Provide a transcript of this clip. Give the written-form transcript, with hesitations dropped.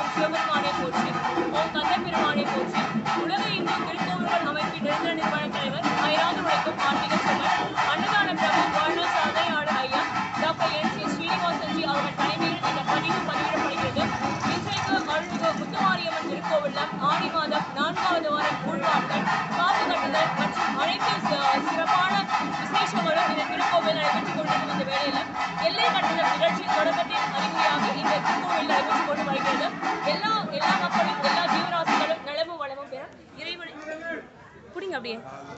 ஓம் சிவபெருமானை போற்றி, ஓம் கந்த பெருமானை போற்றி. உலக இந்து திருக்கோவில்கள் அமைப்பின் நிரந்தர நிர்வாக தலைவர், அயராது உழைக்கும் ஆன்மீக செல்வர், அன்னதான பிரபு, வாழ்நாள் சாதனையாளர் ஐயா டாக்டர் NC Seenivasan அவர்கள் தலைமையில் இந்த பதிவு பதிவிடப்படுகிறது. இன்றைக்கு அருள்மிகு முத்துமாரியம்மன் திருக்கோவிலில் ஆடி மாதம் 4வது வாரம் கூழ்வார்கள், காப்பு கட்டுதல் மற்றும் அனைத்து சிறப்பான விசேஷங்களும் இந்த திருக்கோவில் நடைபெற்றுக் கொண்டிருக்கும் இந்த வேளையில் எல்லை கட்டுதல் நிகழ்ச்சி தொடக்கத்தின் அறிகுறியாக இந்த திருக்கோவில் நடைபெற்றுக் கொண்டு வருகிறது. எல்லா மக்களும் எல்லா ஜீவராசிகளும் நலமும் வளமும் பெற இறைவனை குடிங்க அப்படியே